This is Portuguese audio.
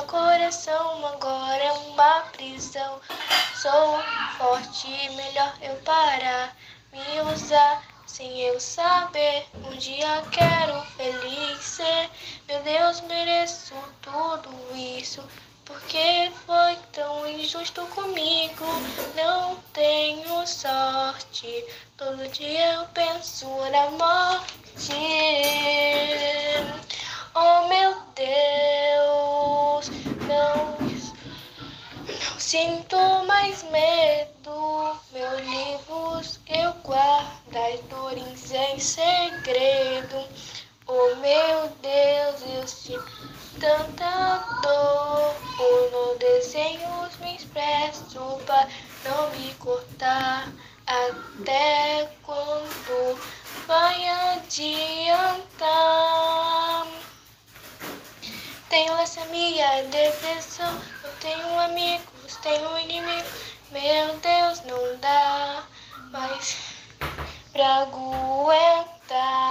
coração agora é uma prisão. Sou forte, melhor eu parar. Me usar sem eu saber. Um dia quero feliz ser. Meu Deus, mereço tudo isso. Porque foi tão injusto comigo. Não tenho sorte. Todo dia eu penso na morte. Oh meu Deus, não sinto mais medo. Meus livros eu guardo as dores em segredo. Oh meu Deus, eu sinto tanta dor. Por no desenhos me expresso para não me cortar. Até quando vai adiantar? Tenho essa minha depressão. Eu tenho amigos, tenho inimigos. Meu Deus, não dá mais pra aguentar.